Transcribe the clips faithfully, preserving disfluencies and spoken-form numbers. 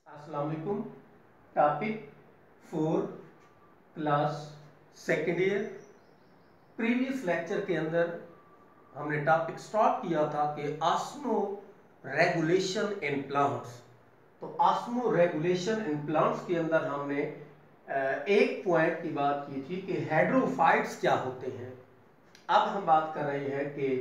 अस्सलाम वालेकुम। Topic four, class second year. Previous lecture के अंदर हमने टॉपिक स्टार्ट किया था कि ऑस्मो रेगुलेशन इन प्लांट्स। तो ऑस्मो रेगुलेशन इन प्लांट्स के अंदर हमने एक पॉइंट की बात की थी कि हेड्रोफाइट्स क्या होते हैं। अब हम बात कर रहे हैं कि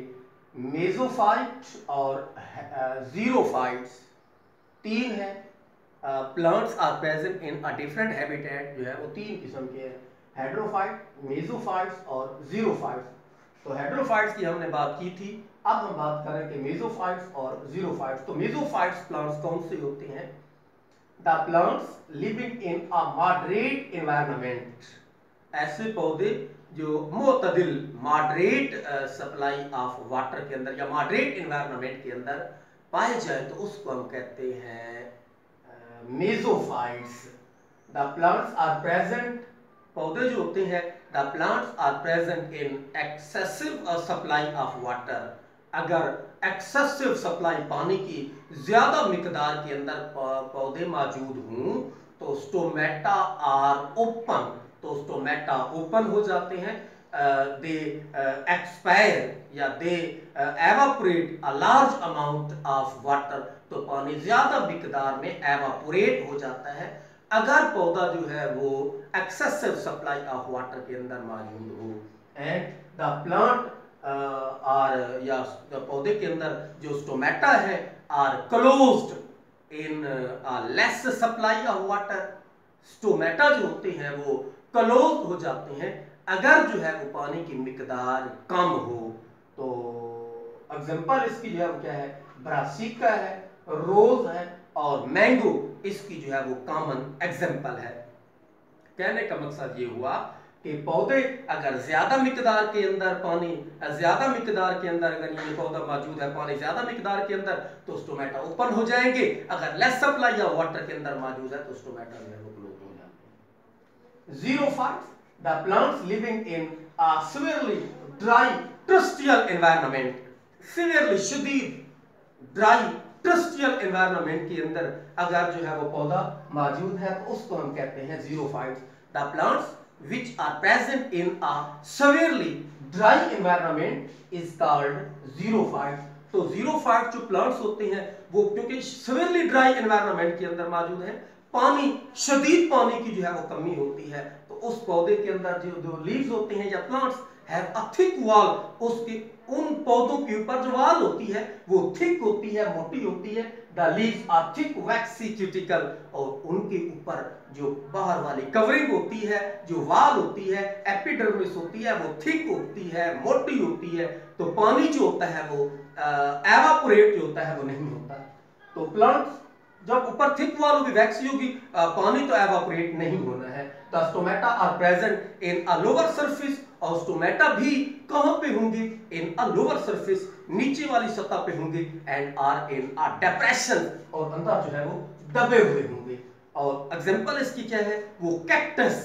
मेसोफाइट और जीरोफाइट्स तीन है। Plants are present in a different habitat, जो है वो तीन किस्म के हैं, हेड्रोफाइट, मेसोफाइट्स और जीरोफाइट्स। तो हेड्रोफाइट्स की हमने बात की थी। अब हम बात करें कि मेसोफाइट्स और जीरोफाइट्स। तो मेसोफाइट्स प्लांट्स कौन से होते हैं? The plants living in a moderate environment, ऐसे पौधे जो मोतदिल मॉडरेट सप्लाई ऑफ वाटर के अंदर या मॉडरेट एनवायरनमेंट के अंदर पाए जाए तो उसको हम कहते हैं mesophytes. The plants are present, पौधे जो होते हैं, the plants are present in excessive supply of water. अगर एक्सेसिव सप्लाई, पानी की ज्यादा मिकदार के अंदर पौधे मौजूद हों तो स्टोमेटा आर ओपन, तो स्टोमेटा ओपन हो जाते हैं। They expire or they evaporate a large amount of water, तो पानी ज्यादा मिकदार में एवापोरेट हो जाता है अगर पौधा जो है वो एक्सेसिव सप्लाई ऑफ वाटर के अंदर मौजूद हो। एंड द प्लांट आर या पौधे के अंदर जो स्टोमेटा है are closed in less supply of water. Stomata जो होते हैं वो क्लोज हो जाते हैं अगर जो है वो पानी की मिकदार कम हो। तो एग्जांपल इसकी जो है वो क्या है, ब्रासिका है, रोज है और मैंगो इसकी जो है वो कॉमन एग्जांपल है। कहने का मकसद ये हुआ कि पौधे अगर ज्यादा मिकदार के अंदर पानी ज्यादा मिकदार के अंदर अगर ये पौधा मौजूद है पानी ज्यादा मिकदार के अंदर तो स्टोमेटा ओपन हो जाएंगे। अगर लेस सप्लाई ऑफ वाटर के अंदर मौजूद है तो स्टोमेटा जो है वो क्लोज हो जाते हैं। Xerophytes, the plants living in a severely dry terrestrial environment, severely शदीद ड्राई टर्स्टियल एनवायरनमेंट के अंदर अगर जो है वो पौधा मौजूद है तो उसको हम कहते हैं xerophytes. The plants which are present in a severely dry environment is called xerophytes। तो xerophytes जो प्लांट्स होते हैं वो क्योंकि severely dry environment के अंदर मौजूद है, पानी शदीद पानी की जो है वो कमी होती है, तो उस पौधे के अंदर जो जो लीव्स होते हैं या plants have a thick wall, उसके उन पौधों के ऊपर जो वाल होती है वो थिक होती है, मोटी होती है। The leaves are thick waxy cuticle, और उनके ऊपर जो बाहर वाली कवरिंग होती है, जो वाल होती है, एपिडर्मिस होती है, वो थिक होती है, मोटी होती है, तो पानी जो होता है वो एवापोरेट जो होता है वो नहीं होता। तो प्लांट्स जब ऊपर थिक वॉल होगी, वैक्सी होगी, पानी तो एवापोरेट नहीं होना है। The stomata are present in a lower surface, और स्टोमेटा भी कहां पे होंगे? इन अ लोअर सरफेस, नीचे वाली सतह पे होंगे। And are in a depression, और अंदर जो है वो दबे हुए होंगे। और एग्जांपल इसकी क्या है? वो कैक्टस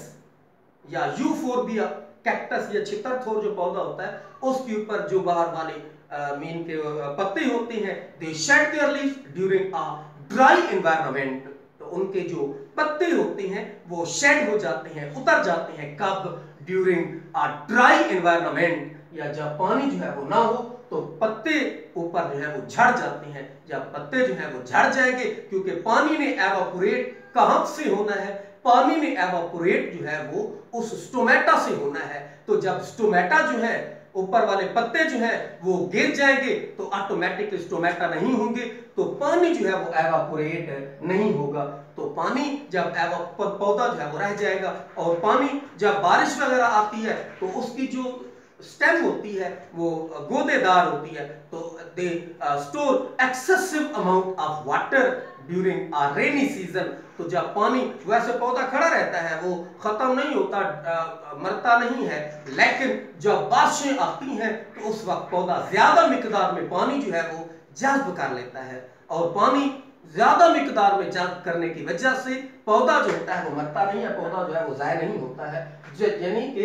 या यूफोर्बिया, कैक्टस या छितरथोर जो पौधा होता है उसके ऊपर जो बाहर वाले मीन के पत्ते होते हैं, they shed their leaves during a dry environment, तो उनके जो पत्ते होते हैं वो शेड हो जाते हैं, उतर जाते हैं। कब? ड्यूरिंग अ ड्राई एनवायरनमेंट, या जब पानी जो है वो ना हो तो पत्ते ऊपर जो है वो झड़ जाते हैं। जब पत्ते जो है वो झड़ जाएंगे, क्योंकि पानी ने एवापोरेट कहां से होना है? पानी ने एवापोरेट जो है वो उस स्टोमेटा से होना है। तो जब स्टोमेटा जो है ऊपर वाले पत्ते जो है वो गिर जाएंगे तो ऑटोमेटिक स्टोमेटा नहीं होंगे, तो पानी जो है वो एवापोरेट नहीं होगा। तो पानी जब पौधा जो है वो रह जाएगा, और पानी जब बारिश वगैरह आती है तो उसकी जो स्टेम होती है वो गोदेदार होती है, तो they store excessive amount of water during a rainy season. तो जब पानी, वैसे पौधा खड़ा रहता है, वो खत्म नहीं होता, आ, मरता नहीं है, लेकिन जब बारिशें आती हैं तो उस वक्त पौधा ज्यादा मिकदार में पानी जो है वो जज्ब कर लेता है, और पानी ज्यादा मिकदार में जज्ब करने की वजह से पौधा जो होता है वो मरता नहीं है, पौधा जो है वो ज़ाय नहीं होता है। यानी कि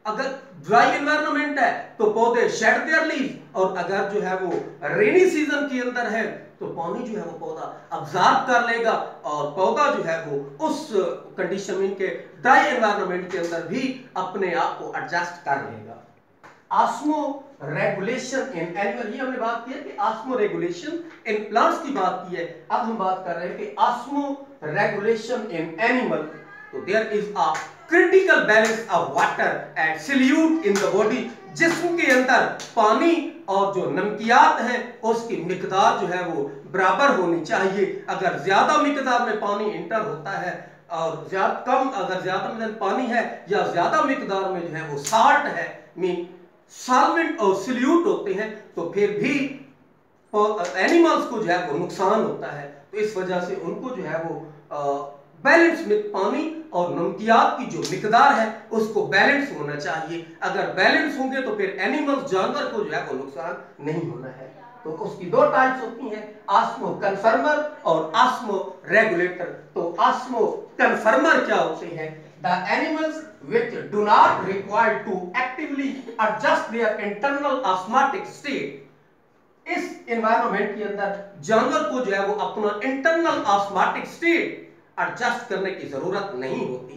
अगर ड्राई एनवायरनमेंट है तो पौधे शेड देयर लीव्स, और अगर जो है वो रेनी सीजन के अंदर है तो पानी जो है वो पौधा अब्जॉर्ब कर लेगा और पौधा जो है वो उस कंडीशन में के ड्राई एनवायरनमेंट के अंदर भी अपने आप को एडजस्ट कर लेगा। ऑस्मो रेगुलेशन इन एनिमल, ये हमने बात की है कि ऑस्मो रेगुलेशन इन प्लांट्स की बात की है। अब हम बात कर रहे हैं कि ऑस्मो रेगुलेशन इन एनिमल, तो there is a critical balance of water and solute in the body, जिस्म के अंदर पानी और जो नमकियात हैं उसकी मिकदार जो है वो बराबर होनी चाहिए। अगर ज्यादा मिकदार में पानी इंटर होता है और ज्यादा कम अगर ज्यादा में पानी है या ज्यादा मिकदार में जो है वो साल्ट है, मीन सॉल्वेंट और सॉल्यूट होते हैं, तो फिर भी एनिमल्स को जो है वो नुकसान होता है। तो इस वजह से उनको जो है वो बैलेंस में पानी और नमकियात की जो मिकदार है उसको बैलेंस होना चाहिए। अगर बैलेंस होंगे तो फिर एनिमल्स जानवर को जो है वो नुकसान नहीं होना है। तो उसकी दो टाइप्स होती हैं, ऑस्मो कन्फर्मर और ऑस्मो रेगुलेटर। तो ऑस्मो कन्फर्मर क्या होते हैं? The animals which do not require to actively adjust their internal osmotic state, इस एनवायरनमेंट के अंदर जानवर को जो है वो अपना इंटरनल ऑस्मोटिक स्टेट एडजस्ट करने की जरूरत नहीं होती।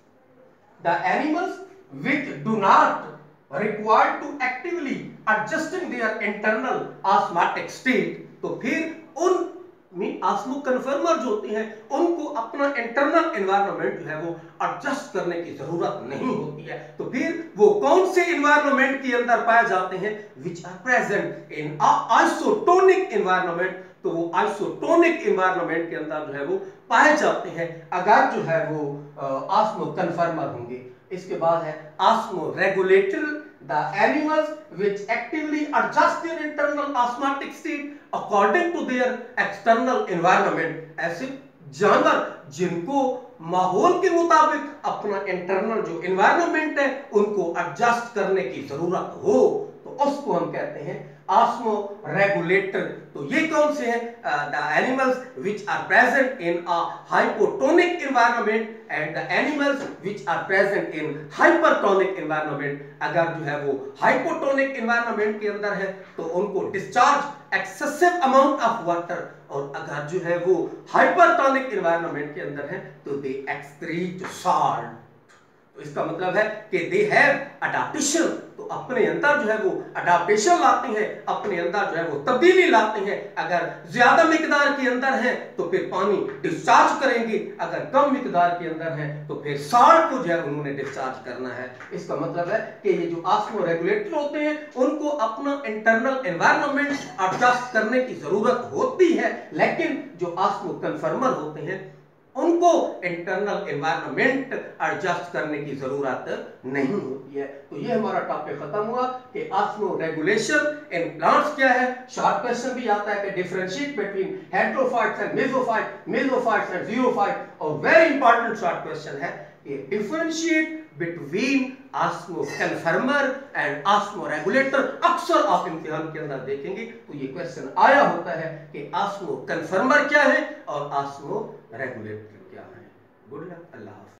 The animals which do not require to actively adjusting their internal osmotic state, तो फिर उन ऑस्मो कन्फर्मर जो होते हैं उनको अपना इंटरनल एनवायरनमेंट जो है वो एडजस्ट करने की जरूरत नहीं होती है। तो फिर वो कौन से एनवायरनमेंट के अंदर पाए जाते हैं? Which are present in isotonic environment. तो वो आइसोटोनिक एनवायरनमेंट के अंदर जो है वो पाए जाते हैं अगर जो है वो ऑस्मो कन्फर्मर होंगे। इसके बाद है osmoregulator, the animals which actively adjust their internal osmotic state according to their external environment, ऐसे जानवर जिनको माहौल के मुताबिक अपना इंटरनल जो एनवायरनमेंट है उनको एडजस्ट करने की जरूरत हो तो उसको हम कहते हैं ऑस्मो रेगुलेटर। तो ये कौन से हैं? The animals which are present in a hypotonic environment and the animals which are present in hypertonic environment. अगर जो है वो हाइपोटोनिक एनवायरनमेंट के अंदर है तो उनको discharge excessive amount of water, और अगर जो है वो हाइपरटोनिक एनवायरनमेंट के अंदर है तो दे एक्सक्रीट सॉल्ट। तो इसका मतलब है कि दे हैव अडॉप्टेशन, तो अपने अंदर जो है वो अडॉप्टेशन लाते हैं, अपने अंदर जो है वो तब्दीली लाते हैं। अगर ज्यादा मिकदार के अंदर है तो फिर पानी डिस्चार्ज करेंगे, अगर कम मिकदार के अंदर है तो फिर साल्ट को जो है उन्होंने डिस्चार्ज करना है। इसका मतलब है कि ये जो ऑस्मो रेगुलेटर होते हैं उनको अपना इंटरनल एनवायरनमेंट एडजस्ट करने की जरूरत होती है, लेकिन जो ऑस्मो कन्फर्मर होते हैं उनको इंटरनल एनवायरनमेंट एडजस्ट करने की जरूरत नहीं होती है। तो ये हमारा टॉपिक खत्म हुआ कि ऑस्मो रेगुलेशन इन प्लांट्स क्या है। शॉर्ट क्वेश्चन भी आता है कि differentiate between heterophytes and mesophyte, mesophytes and xerophyte, और वेरी इंपॉर्टेंट शॉर्ट क्वेश्चन है कि differentiate between osmoconformer and osmoregulator. अक्सर आप इम्तिहान के अंदर देखेंगे तो ये क्वेश्चन आया होता है कि ऑस्मो कन्फर्मर क्या है और ऑस्मो रेगुलेटर क्या है। गुड लक, अल्लाह।